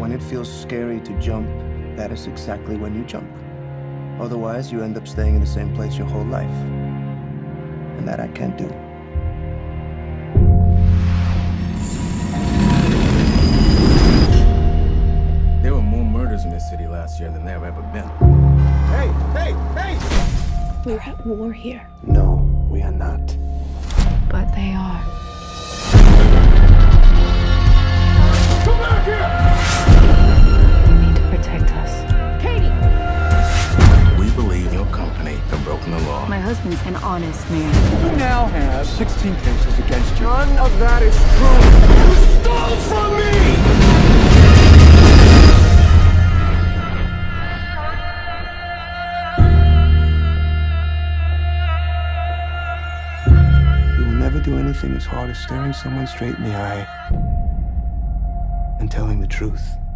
When it feels scary to jump, that is exactly when you jump. Otherwise, you end up staying in the same place your whole life. And that I can't do. There were more murders in this city last year than there have ever been. Hey, hey, hey! We're at war here. No, we are not. But they are. Come back here! You need to protect us. Katie! We believe your company have broken the law. My husband's an honest man. You now have 16 cases against you. None of that is true. You stole from me! You will never do anything as hard as staring someone straight in the eye and telling the truth.